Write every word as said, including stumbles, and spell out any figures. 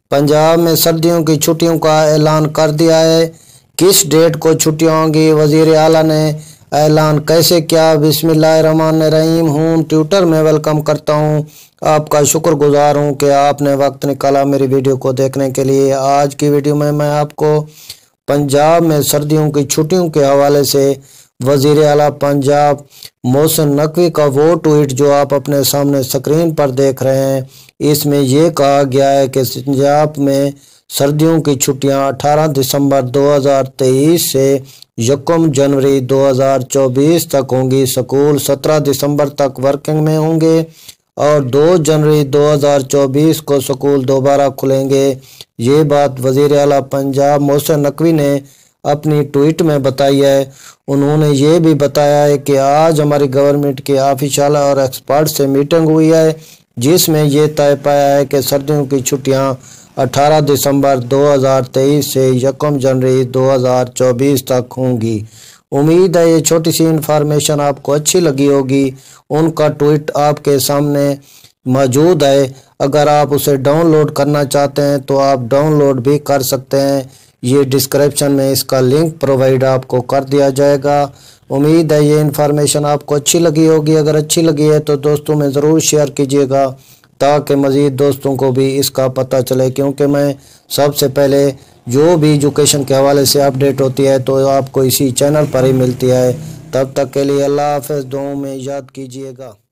पंजाब में सर्दियों की छुट्टियों का ऐलान कर दिया है। किस डेट को छुट्टियां होंगी, वजीर आला ने ऐलान कैसे किया। बिस्मिल्लाहिर्रहमानिर्रहीम। हूँ ट्विटर में वेलकम करता हूँ। आपका शुक्रगुजार हूँ कि आपने वक्त निकाला मेरी वीडियो को देखने के लिए। आज की वीडियो में मैं आपको पंजाब में सर्दियों की छुट्टियों के हवाले से वजीर आला पंजाब मोहसिन नकवी का वो ट्वीट जो आप अपने सामने स्क्रीन पर देख रहे हैं, इसमें यह कहा गया है कि पंजाब में सर्दियों की छुट्टियां अठारह दिसंबर दो हज़ार तेईस से यकम जनवरी दो हज़ार चौबीस तक होंगी। स्कूल सत्रह दिसंबर तक वर्किंग में होंगे और दो जनवरी दो हज़ार चौबीस को स्कूल दोबारा खुलेंगे। ये बात वजीर आला पंजाब मोहसिन नकवी ने अपनी ट्वीट में बताई है। उन्होंने ये भी बताया है कि आज हमारी गवर्नमेंट के ऑफिशियल और एक्सपर्ट से मीटिंग हुई है, जिसमें यह तय पाया है कि सर्दियों की छुट्टियां अठारह दिसंबर दो हज़ार तेईस से यकम जनवरी दो हज़ार चौबीस तक होंगी। उम्मीद है ये छोटी सी इन्फॉर्मेशन आपको अच्छी लगी होगी। उनका ट्वीट आपके सामने मौजूद है। अगर आप उसे डाउनलोड करना चाहते हैं तो आप डाउनलोड भी कर सकते हैं। ये डिस्क्रिप्शन में इसका लिंक प्रोवाइड आपको कर दिया जाएगा। उम्मीद है ये इन्फॉर्मेशन आपको अच्छी लगी होगी। अगर अच्छी लगी है तो दोस्तों में ज़रूर शेयर कीजिएगा ताकि मज़ीद दोस्तों को भी इसका पता चले, क्योंकि मैं सबसे पहले जो भी एजुकेशन के हवाले से अपडेट होती है तो आपको इसी चैनल पर ही मिलती है। तब तक के लिए अल्लाह हाफ़िज़। दुआओं में याद कीजिएगा।